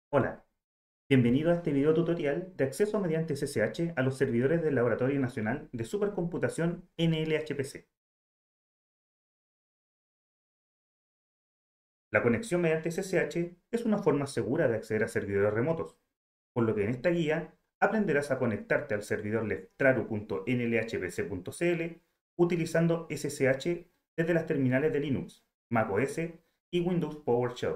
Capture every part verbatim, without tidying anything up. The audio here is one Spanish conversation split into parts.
Hola, bienvenido a este video tutorial de acceso mediante S S H a los servidores del Laboratorio Nacional de Supercomputación N L H P C. La conexión mediante S S H es una forma segura de acceder a servidores remotos, por lo que en esta guía aprenderás a conectarte al servidor leftraru punto N L H P C punto C L utilizando S S H desde las terminales de Linux, macOS y Windows PowerShell.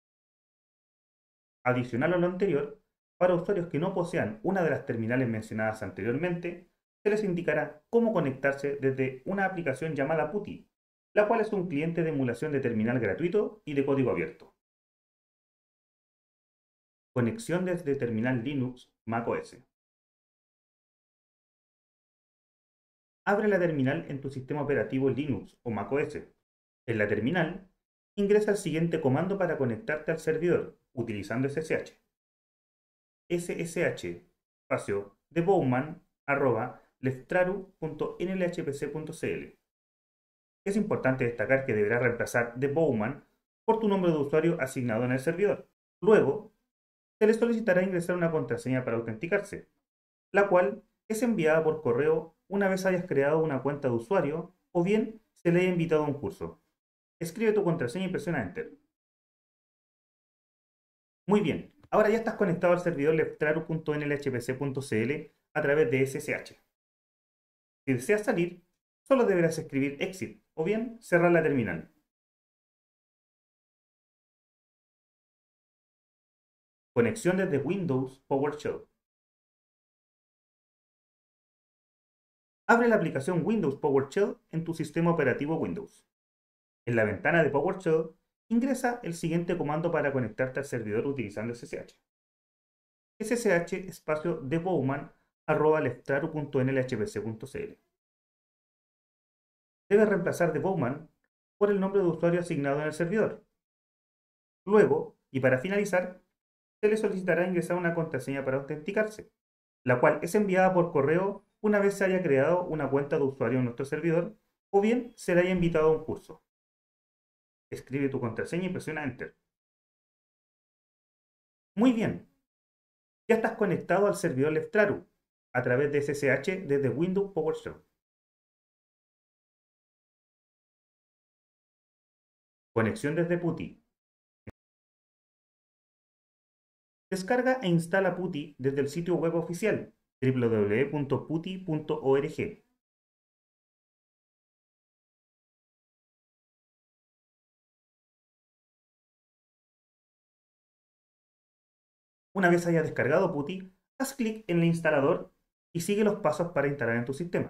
Adicional a lo anterior, para usuarios que no posean una de las terminales mencionadas anteriormente, se les indicará cómo conectarse desde una aplicación llamada PuTTY, la cual es un cliente de emulación de terminal gratuito y de código abierto. Conexión desde terminal Linux macOS. Abre la terminal en tu sistema operativo Linux o macOS. En la terminal, ingresa el siguiente comando para conectarte al servidor, utilizando S S H. ssh espacio de Bowman arroba leftraru punto N L H P C punto C L. Es importante destacar que deberás reemplazar de Bowman por tu nombre de usuario asignado en el servidor. Luego, se le solicitará ingresar una contraseña para autenticarse, la cual es enviada por correo una vez hayas creado una cuenta de usuario o bien se le haya invitado a un curso. Escribe tu contraseña y presiona Enter. Muy bien, ahora ya estás conectado al servidor leftraru punto N L H P C punto C L a través de S S H. Si deseas salir, solo deberás escribir exit o bien cerrar la terminal. Conexión desde Windows PowerShell. Abre la aplicación Windows PowerShell en tu sistema operativo Windows. En la ventana de PowerShell, ingresa el siguiente comando para conectarte al servidor utilizando S S H. ssh espacio de Bowman arroba leftraru punto N L H P C punto C L. Debes reemplazar de Bowman por el nombre de usuario asignado en el servidor. Luego, y para finalizar, se le solicitará ingresar una contraseña para autenticarse, la cual es enviada por correo una vez se haya creado una cuenta de usuario en nuestro servidor o bien se le haya invitado a un curso. Escribe tu contraseña y presiona Enter. Muy bien, ya estás conectado al servidor Leftraru a través de S S H desde Windows PowerShell. Conexión desde PuTTY. Descarga e instala PuTTY desde el sitio web oficial w w w punto putty punto org. Una vez haya descargado PuTTY, haz clic en el instalador y sigue los pasos para instalar en tu sistema.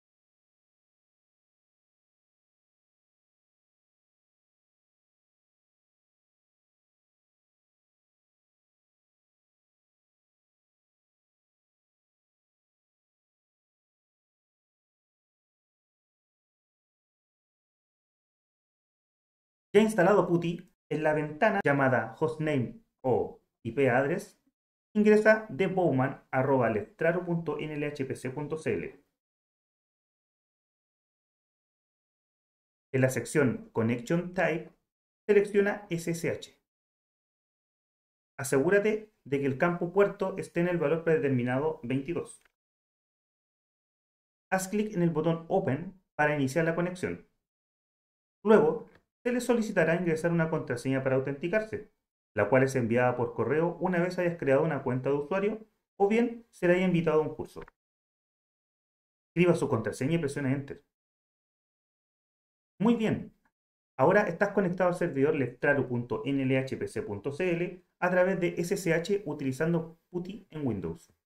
Ya instalado PuTTY, en la ventana llamada hostname o I P address, ingresa de bowman arroba leftraru punto N L H P C punto C L. En la sección Connection Type, selecciona S S H. Asegúrate de que el campo puerto esté en el valor predeterminado veintidós. Haz clic en el botón Open para iniciar la conexión. Luego, se le solicitará ingresar una contraseña para autenticarse, la cual es enviada por correo una vez hayas creado una cuenta de usuario o bien se le haya invitado a un curso. Escriba su contraseña y presione Enter. Muy bien, ahora estás conectado al servidor leftraru punto N L H P C punto C L a través de S S H utilizando PuTTY en Windows.